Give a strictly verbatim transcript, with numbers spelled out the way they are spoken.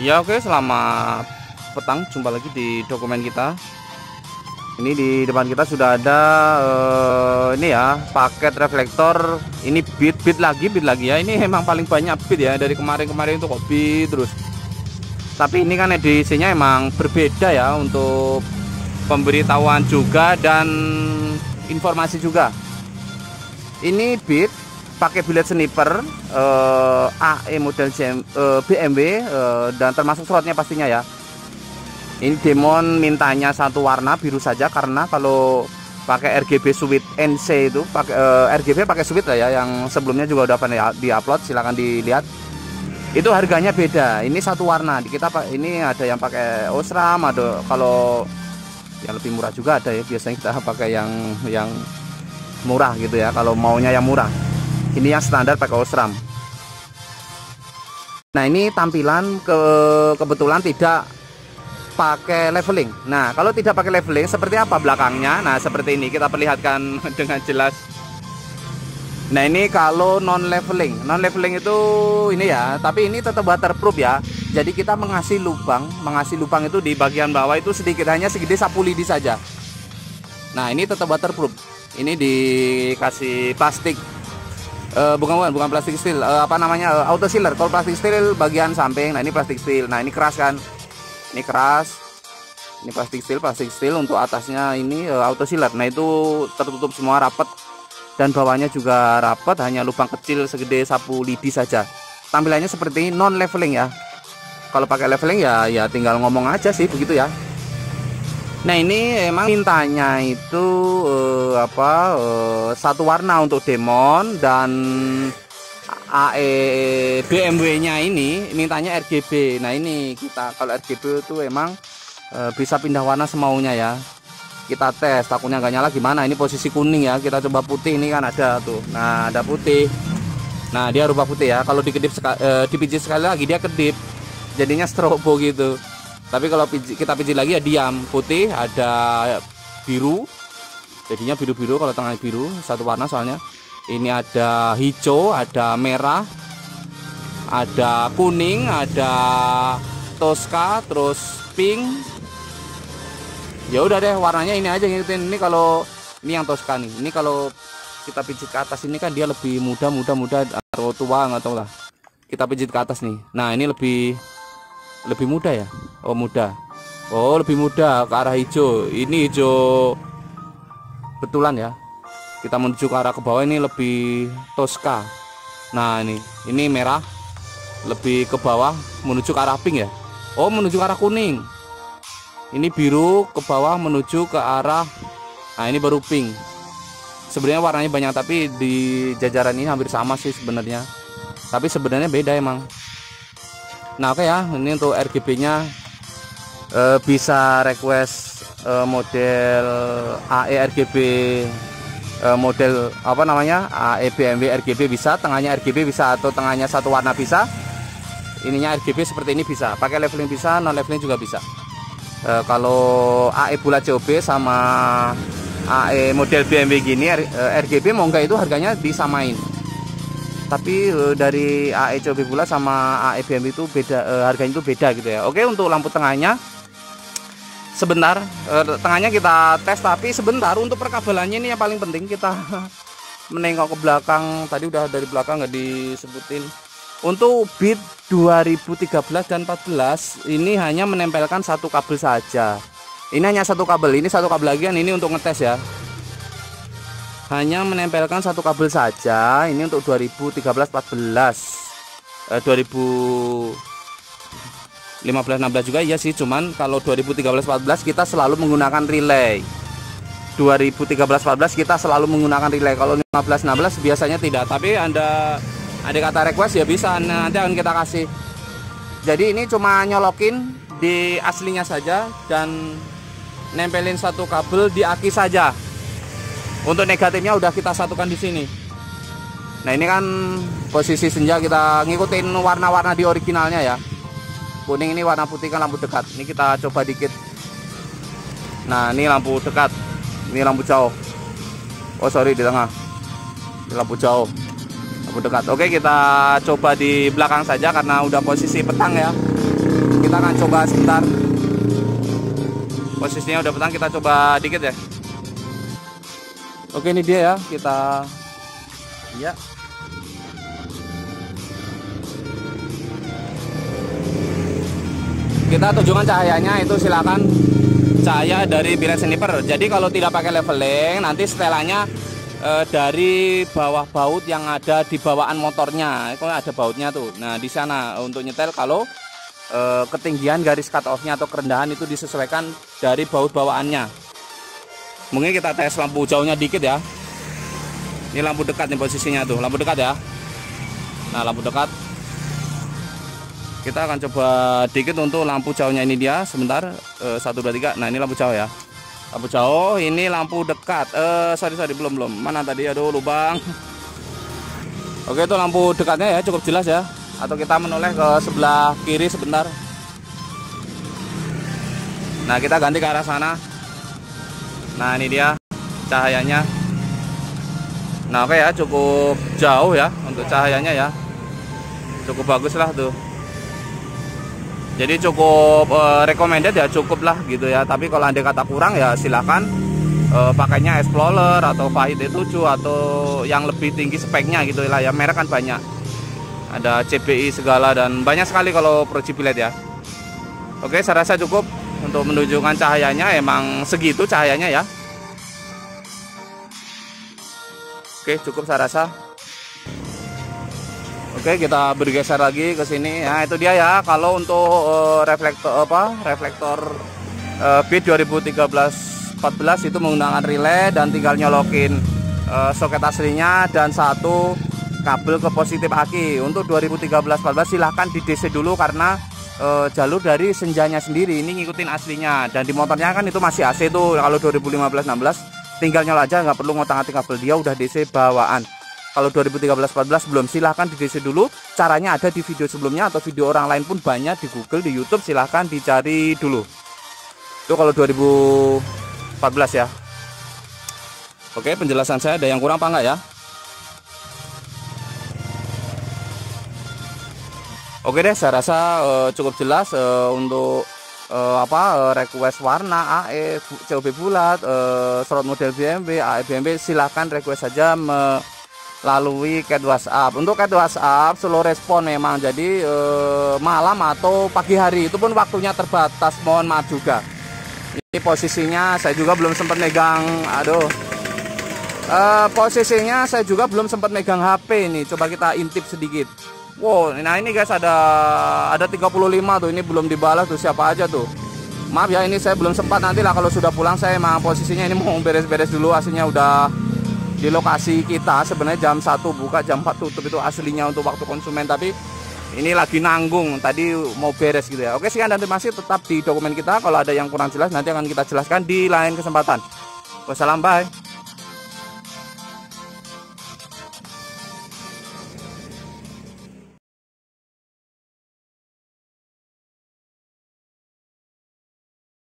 Ya oke, selamat petang, jumpa lagi di dokumen kita. Ini di depan kita sudah ada uh, ini ya, paket reflektor. Ini bit bit lagi, bit lagi ya. Ini emang paling banyak bit ya, dari kemarin-kemarin itu kok bit terus. Tapi ini kan edisinya emang berbeda ya, untuk pemberitahuan juga dan informasi juga. Ini bit pakai billet sniper uh, A E model uh, B M W uh, dan termasuk slotnya pastinya ya. Ini Demon mintanya satu warna biru saja, karena kalau pakai R G B Switch N C itu pakai uh, R G B pakai Switch lah ya, yang sebelumnya juga udah pernah di-upload, silahkan dilihat. Itu harganya beda. Ini satu warna. Kita ini ada yang pakai Osram, ada kalau yang lebih murah juga ada ya. Biasanya kita pakai yang yang murah gitu ya, kalau maunya yang murah. Ini yang standar pakai Osram. Nah, ini tampilan ke kebetulan tidak pakai leveling. Nah, kalau tidak pakai leveling seperti apa belakangnya? Nah, seperti ini kita perlihatkan dengan jelas. Nah, ini kalau non leveling. Non leveling itu ini ya, tapi ini tetap waterproof ya. Jadi kita mengasih lubang, mengasih lubang itu di bagian bawah itu sedikit, hanya segede sapu lidi saja. Nah, ini tetap waterproof. Ini dikasih plastik. Uh, bukan bukan bukan plastik steel, uh, apa namanya, uh, auto sealer. Kalau plastik steel bagian samping, nah ini plastik steel. Nah, ini keras kan, ini keras, ini plastik steel, plastik steel untuk atasnya ini uh, auto sealer. Nah, itu tertutup semua rapat dan bawahnya juga rapat, hanya lubang kecil segede sapu lidi saja. Tampilannya seperti non leveling ya. Kalau pakai leveling ya ya tinggal ngomong aja sih begitu ya. Nah, ini emang mintanya itu uh, apa uh, satu warna untuk Demon, dan A E B M W nya ini mintanya R G B. Nah, ini kita kalau R G B itu emang uh, bisa pindah warna semaunya ya. Kita tes, takutnya nggak nyala gimana. Ini posisi kuning ya, kita coba putih. Ini kan ada tuh, nah ada putih. Nah, dia rubah putih ya. Kalau dikedip uh, dipijit sekali lagi dia kedip, jadinya strobo gitu. Tapi kalau pijit, kita pijit lagi ya diam. Putih, ada biru, jadinya biru-biru. Kalau tengah biru satu warna soalnya. Ini ada hijau, ada merah, ada kuning, ada Tosca, terus pink. Ya udah deh, warnanya ini aja ngikutin. Ini kalau ini yang Tosca nih. Ini kalau kita pijit ke atas ini kan dia lebih muda, muda, muda atau tua nggak tahu lah. Kita pijit ke atas nih. Nah, ini lebih lebih muda ya. Oh, muda. Oh, lebih muda ke arah hijau. Ini hijau betulan ya. Kita menuju ke arah ke bawah, ini lebih Tosca. Nah, ini ini merah, lebih ke bawah menuju ke arah pink ya. Oh, menuju ke arah kuning. Ini biru ke bawah menuju ke arah, nah ini baru pink. Sebenarnya warnanya banyak, tapi di jajaran ini hampir sama sih sebenarnya. Tapi sebenarnya beda emang. Nah, oke ya, ini untuk R G B nya e, bisa request e, model A E R G B, e, model apa namanya A E B M W R G B bisa, tengahnya R G B bisa, atau tengahnya satu warna bisa, ininya R G B seperti ini bisa, pakai leveling bisa, non leveling juga bisa. E, kalau A E bulat C O B sama A E model B M W gini R, e, R G B mau enggak itu harganya disamain. Tapi e, dari A E C O B bulat sama A E B M W itu beda, e, harganya itu beda gitu ya. Oke, untuk lampu tengahnya sebentar, e, tengahnya kita tes, tapi sebentar untuk perkabelannya ini yang paling penting. Kita menengok ke belakang, tadi udah dari belakang nggak disebutin. Untuk bit dua ribu tiga belas dan empat belas ini hanya menempelkan satu kabel saja. Ini hanya satu kabel, ini satu kabel lagi kan, ini untuk ngetes ya. Hanya menempelkan satu kabel saja. Ini untuk dua ribu tiga belas empat belas, eh, dua ribu lima belas enam belas juga iya sih. Cuman kalau dua ribu tiga belas empat belas kita selalu menggunakan relay. dua ribu tiga belas empat belas kita selalu menggunakan relay. Kalau lima belas enam belas biasanya tidak. Tapi Anda ada kata request ya bisa, nanti akan kita kasih. Jadi ini cuma nyolokin di aslinya saja dan nempelin satu kabel di aki saja. Untuk negatifnya udah kita satukan di sini. Nah, ini kan posisi senja, kita ngikutin warna-warna di originalnya ya. Kuning ini warna putih kan lampu dekat. Ini kita coba dikit. Nah, ini lampu dekat. Ini lampu jauh. Oh, sorry, di tengah. Ini lampu jauh. Lampu dekat. Oke, kita coba di belakang saja karena udah posisi petang ya. akan coba sebentar. Posisinya udah petang, kita coba dikit ya. Oke, ini dia ya, kita ya. Kita tunjukkan cahayanya itu silakan cahaya dari bilet sniper. Jadi kalau tidak pakai leveling, nanti setelannya e, dari bawah baut yang ada di bawaan motornya. Kalau ada bautnya tuh. Nah, di sana untuk nyetel kalau e, ketinggian garis cut off-nya atau kerendahan itu disesuaikan dari baut bawaannya. Mungkin kita tes lampu jauhnya dikit ya. Ini lampu dekat nih posisinya tuh, lampu dekat ya. Nah, lampu dekat. Kita akan coba dikit untuk lampu jauhnya ini dia. Sebentar, satu dua tiga. Nah, ini lampu jauh ya. Lampu jauh, ini lampu dekat. Eh, sorry sorry belum belum. Mana tadi? Aduh, lubang. Oke, itu lampu dekatnya ya, cukup jelas ya. Atau kita menoleh ke sebelah kiri sebentar. Nah, kita ganti ke arah sana. Nah, ini dia cahayanya. Nah, oke ya, cukup jauh ya untuk cahayanya ya. Cukup bagus lah tuh. Jadi cukup uh, recommended ya, cukup lah gitu ya. Tapi kalau andai kata kurang ya silakan uh, pakainya Explorer atau Fahid E tujuh atau yang lebih tinggi speknya gitu lah ya. Merek kan banyak. Ada C B I segala dan banyak sekali kalau Projibilet ya. Oke, saya rasa cukup untuk menunjukkan cahayanya, emang segitu cahayanya ya. Oke, cukup saya rasa. Oke, kita bergeser lagi ke sini. Nah, itu dia ya. Kalau untuk uh, reflektor apa? Reflektor uh, B dua ribu tiga belas empat belas itu menggunakan relay dan tinggal nyolokin uh, soket aslinya dan satu kabel ke positif aki. Untuk dua ribu tiga belas empat belas silahkan di D C dulu karena uh, jalur dari senjanya sendiri ini ngikutin aslinya, dan di motornya kan itu masih A C tuh. Kalau dua ribu lima belas enam belas tinggal nyala aja, nggak perlu ngotak-ngatik kabel, dia udah D C bawaan. Kalau dua ribu tiga belas empat belas belum, silahkan di D C dulu. Caranya ada di video sebelumnya atau video orang lain pun banyak di Google, di YouTube, silahkan dicari dulu. Itu kalau dua ribu empat belas ya. Oke, penjelasan saya ada yang kurang apa enggak ya? Oke deh, saya rasa uh, cukup jelas uh, untuk uh, apa uh, request warna, A E, C O B bulat, uh, slot model B M W, A E B M W, silahkan request saja melalui chat WhatsApp. Untuk chat WhatsApp slow respon memang, jadi uh, malam atau pagi hari itu pun waktunya terbatas, mohon maaf juga. Ini posisinya saya juga belum sempat megang, aduh. Uh, posisinya saya juga belum sempat megang H P ini. Coba kita intip sedikit. Wow, nah ini guys ada ada tiga puluh lima tuh, ini belum dibalas tuh, siapa aja tuh. Maaf ya, ini saya belum sempat, nanti lah kalau sudah pulang saya emang posisinya ini mau beres-beres dulu. Aslinya udah di lokasi kita sebenarnya jam satu buka, jam empat tutup, itu aslinya untuk waktu konsumen, tapi ini lagi nanggung, tadi mau beres gitu ya. Oke, sekian dan terima kasih, tetap di dokumen kita. Kalau ada yang kurang jelas nanti akan kita jelaskan di lain kesempatan. Wassalam, bye.